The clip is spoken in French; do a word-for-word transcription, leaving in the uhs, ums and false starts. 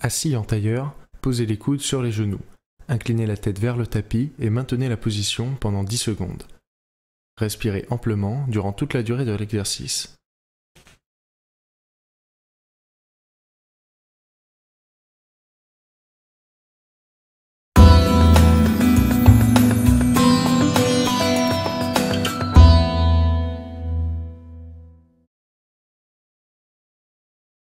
Assis en tailleur, posez les coudes sur les genoux. Inclinez la tête vers le tapis et maintenez la position pendant dix secondes. Respirez amplement durant toute la durée de l'exercice.